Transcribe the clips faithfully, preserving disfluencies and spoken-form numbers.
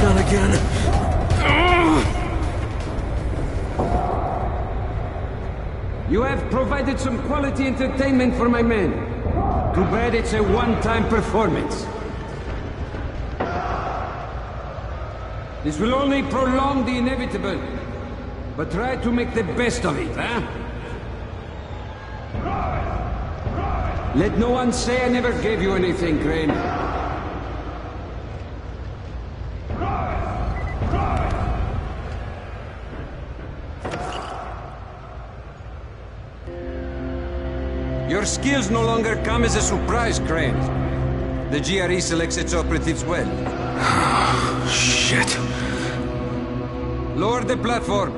Not again. You have provided some quality entertainment for my men. Too bad it's a one-time performance. This will only prolong the inevitable. But try to make the best of it, huh? Let no one say I never gave you anything, Crane. Your skills no longer come as a surprise, Crane. The G R E selects its operatives well. Shit. Lower the platform.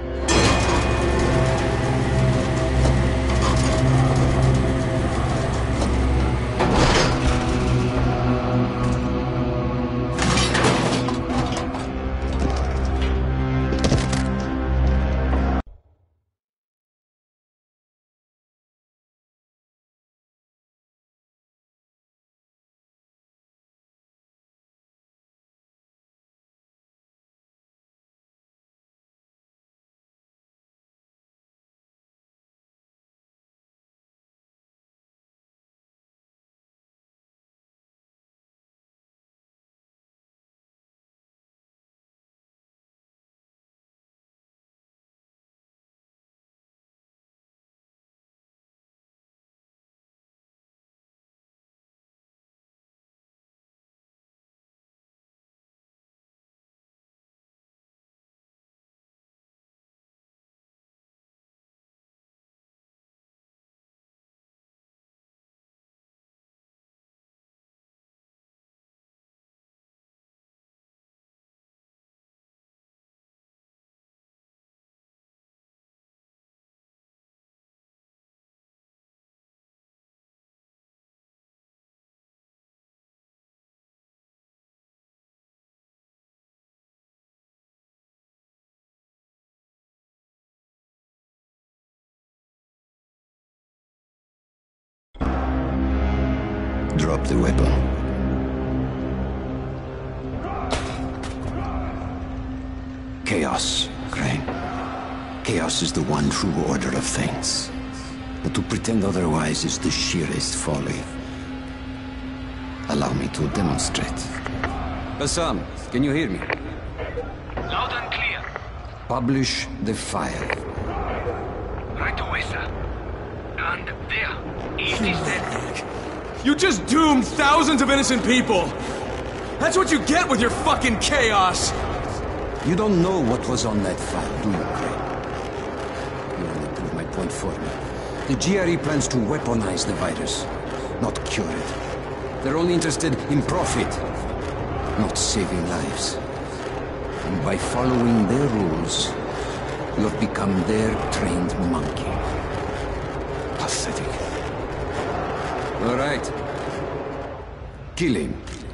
Drop the weapon. Chaos, Crane. Chaos is the one true order of things. But to pretend otherwise is the sheerest folly. Allow me to demonstrate. Bassam, can you hear me? Loud and clear. Publish the file. Right away, sir. And there, it is dead. You just doomed thousands of innocent people! That's what you get with your fucking chaos! You don't know what was on that file, do you, Crane? You only prove my point for me. The G R E plans to weaponize the virus, not cure it. They're only interested in profit, not saving lives. And by following their rules, you've become their trained monkey. Pathetic. All right. Kill him.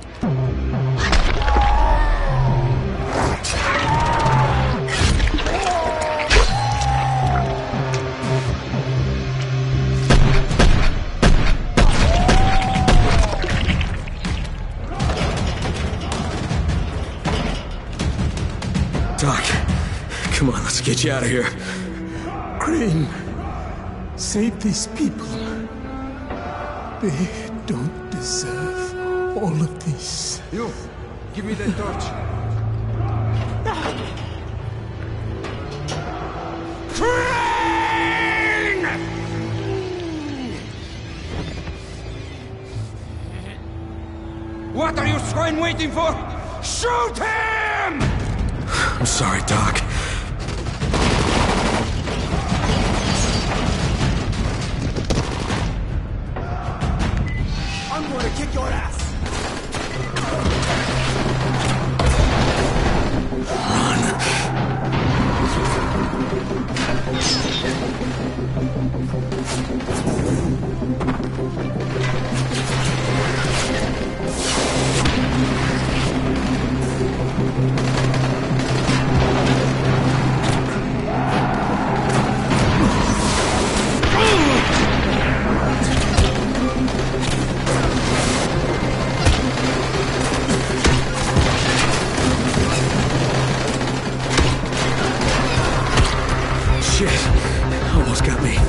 Doc, come on, let's get you out of here. Crane, save these people. They don't deserve all of this. You, give me that torch. Crane! What are you swine waiting for? Shoot him! I'm sorry, Doc. I'm going to kick your ass! Shit. Almost got me.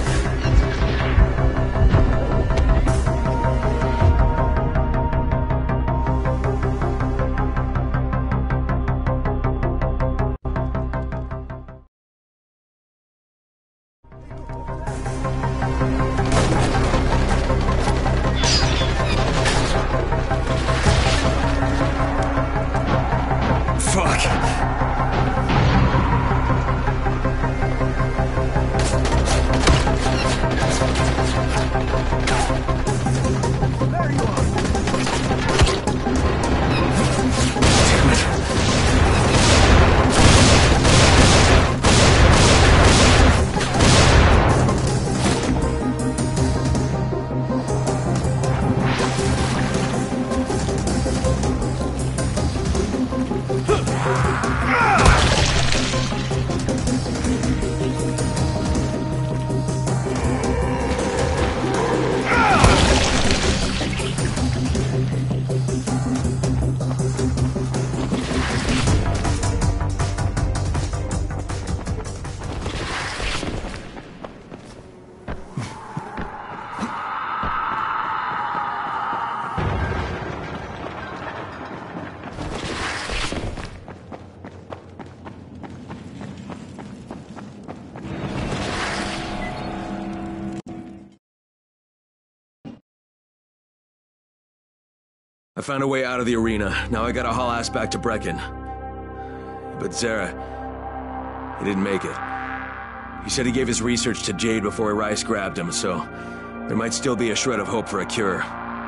I found a way out of the arena. Now I gotta haul ass back to Brecken. But Zere, he didn't make it. He said he gave his research to Jade before Rais grabbed him, so there might still be a shred of hope for a cure.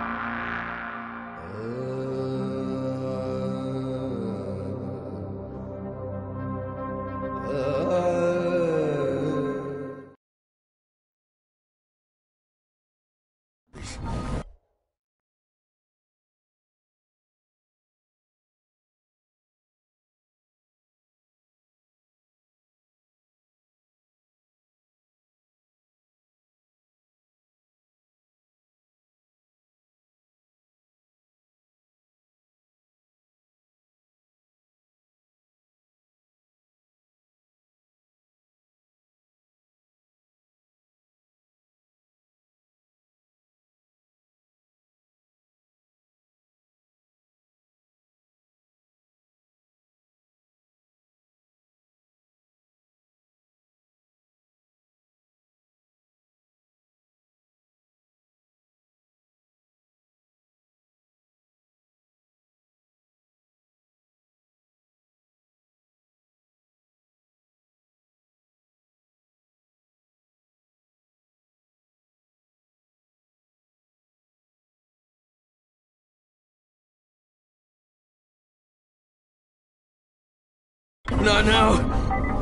Not now!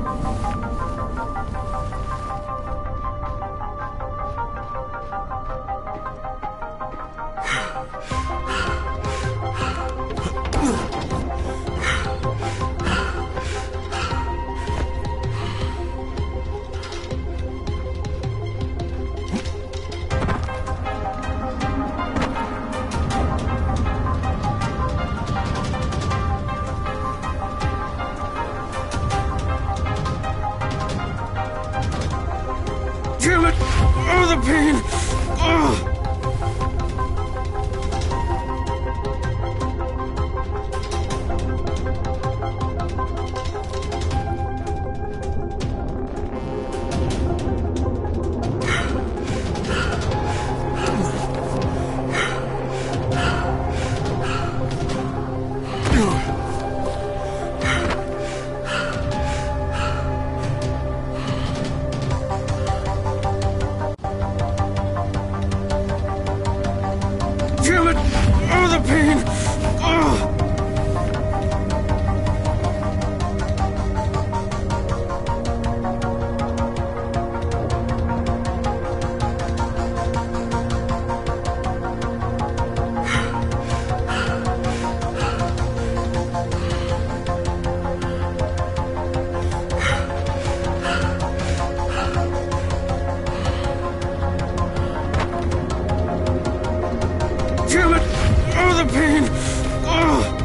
Damn it! Oh, the pain! Oh. Damn it! Oh, the pain! Oh. Damn it! Oh, the pain! Oh!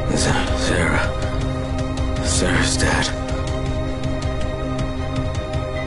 Zere. Zere's dead.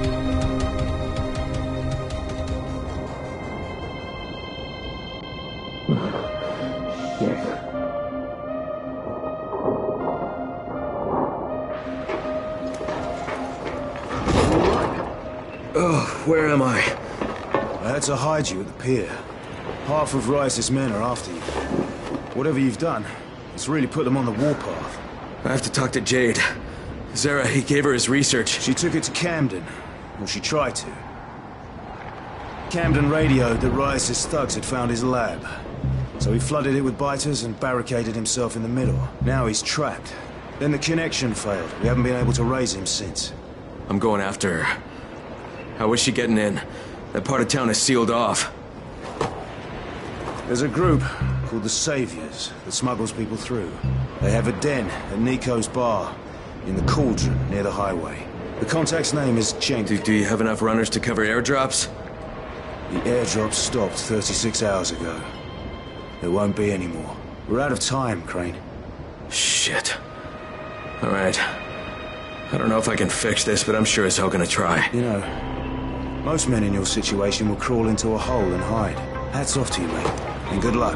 Oh, where am I? I had to hide you at the pier. Half of Rice's men are after you. Whatever you've done, it's really put them on the warpath. I have to talk to Jade. Zere, he gave her his research. She took it to Camden. Well, she tried to. Camden radioed that Rice's thugs had found his lab. So he flooded it with biters and barricaded himself in the middle. Now he's trapped. Then the connection failed. We haven't been able to raise him since. I'm going after her. How is she getting in? That part of town is sealed off. There's a group called the Saviors that smuggles people through. They have a den at Nico's bar in the Cauldron near the highway. The contact's name is Cenk. Do, do you have enough runners to cover airdrops? The airdrop stopped thirty-six hours ago. There won't be any more. We're out of time, Crane. Shit. All right. I don't know if I can fix this, but I'm sure as hell gonna try. You know, most men in your situation will crawl into a hole and hide. Hats off to you, mate, and good luck.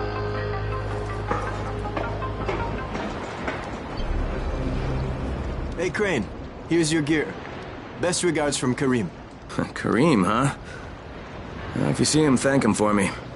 Hey, Crane. Here's your gear. Best regards from Karim. Karim, huh? Well, if you see him, thank him for me.